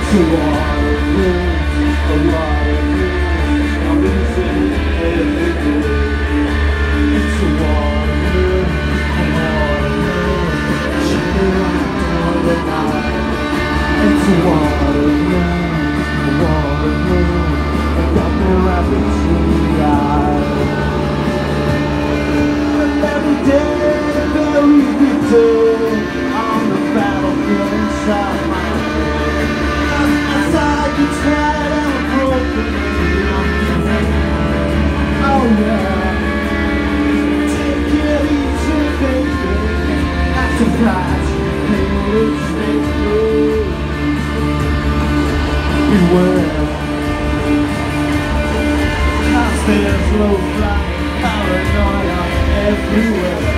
It's a lot of news, a lot of news. I'm losing every day. It's a lot of news, a lot of news. She's around all the night. It's a lot of news, a lot of news. I got me rapping to the eye. And every day, every day, on the battlefield inside my head. Inside you tried and broken. Oh yeah. Take it easy, baby. That's a price you pay. Stay true. Beware. There's low flying paranoia everywhere.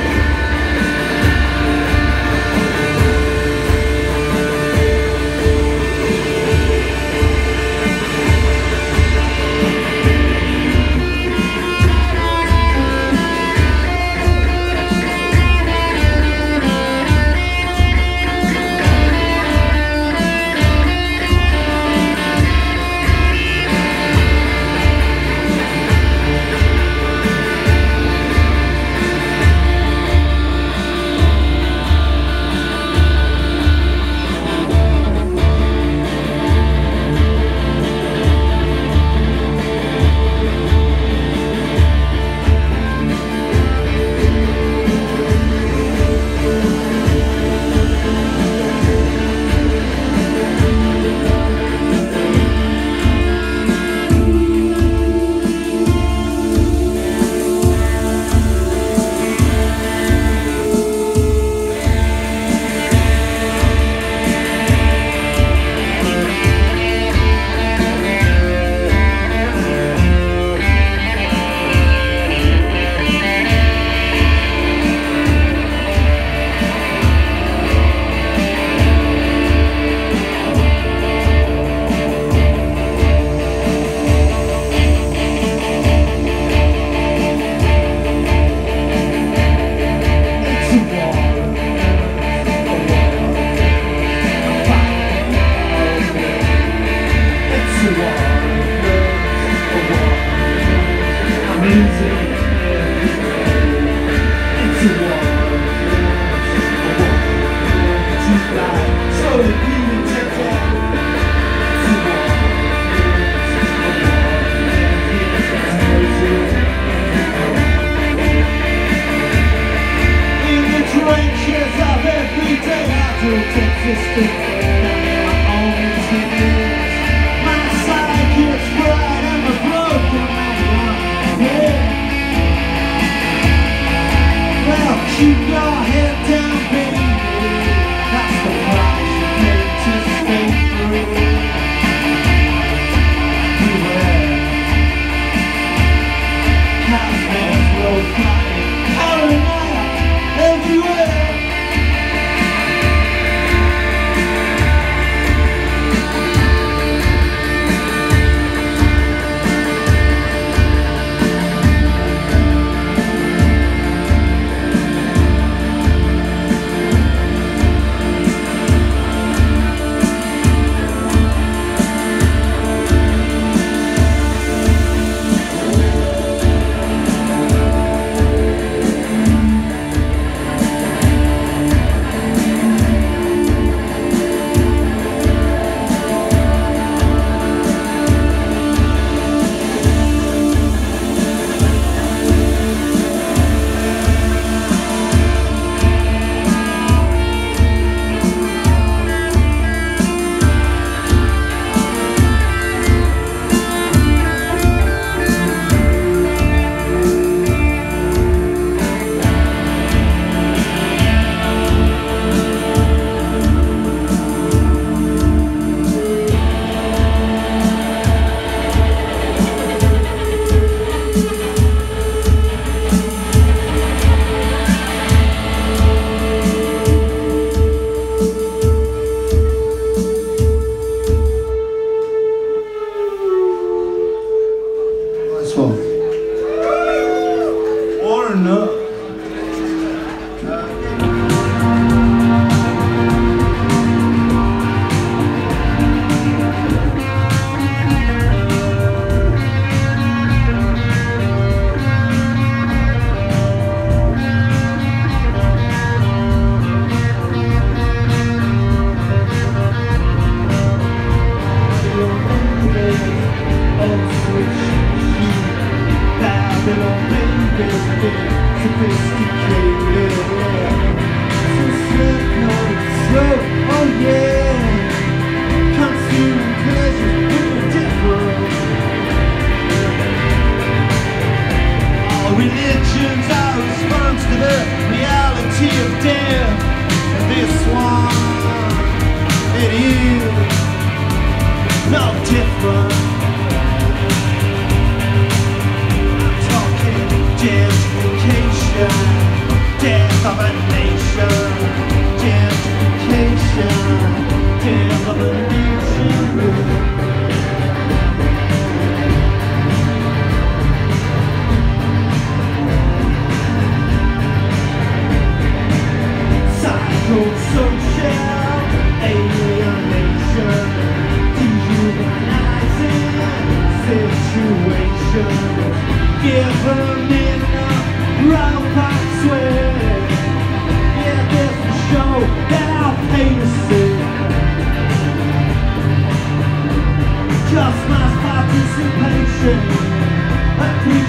Keep your head down, baby. That's the price you pay to stay free. Beware. Cosmos low flying, paranoia everywhere.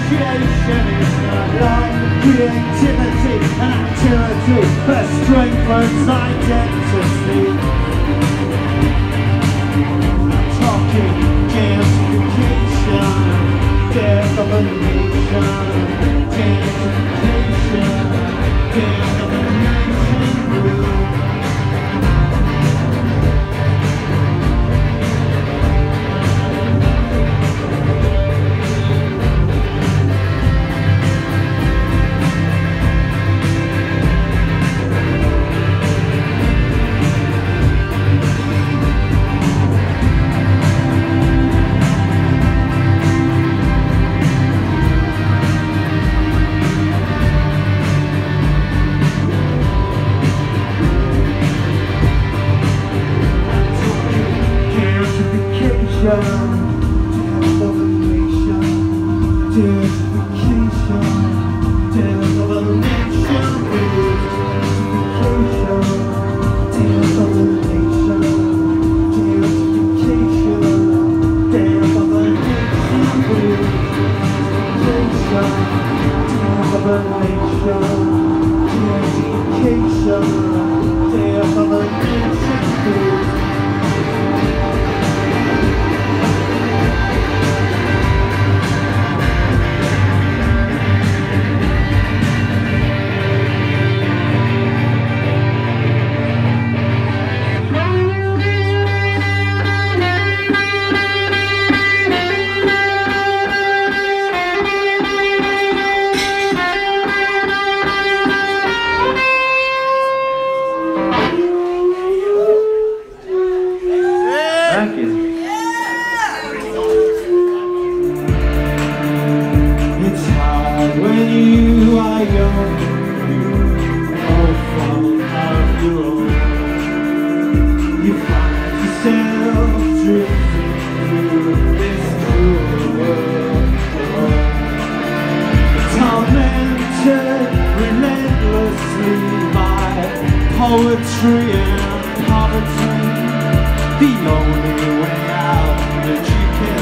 appreciation is not like creativity and activity that strengthens identity. I'm talking gamification, death of a nation, gamification, death of a nation. Poetry and poverty, the only way out that you can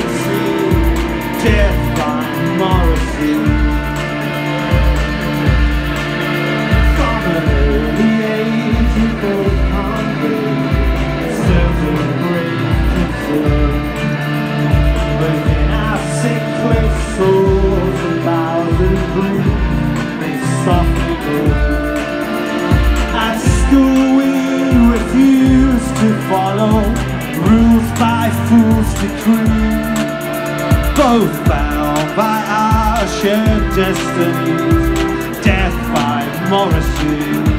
see, death by Morrissey. From an early age you both hungry, certain great concern, within our sickly souls a thousand breathe, they softly go. At school we refuse to follow rules by fool's decree, both bound by our shared destinies, death by Morrissey.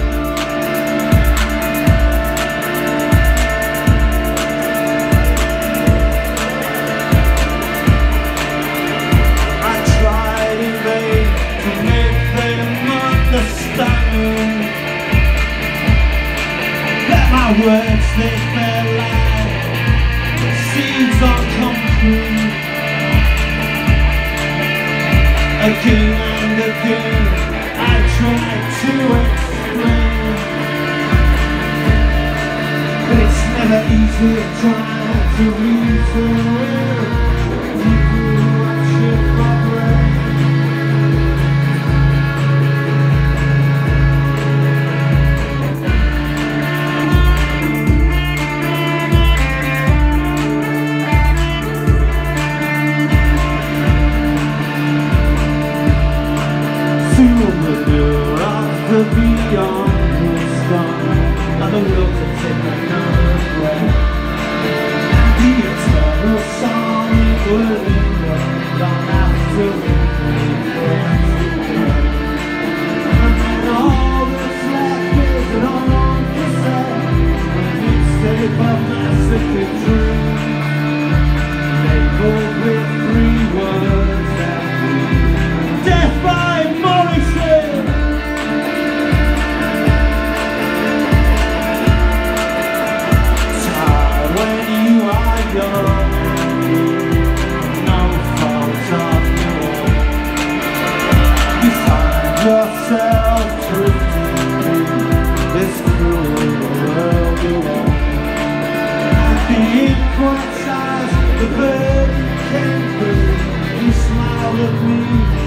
I tried in vain to make them understand. My words, they fell like seeds on concrete. Again and again I tried to explain, but it's never easy trying to reason people watch your brain. The beyond was gone, and the will to take another breath. The eternal song it will linger long after we and then all that's left is an unknown cassette, a mixtape of massacre dreams, labeled with 3 words that read Death by Morrissey. No fault of your own. You find yourself drifting through this cruel world alone. At the equal size, the bird came through. You smiled at me.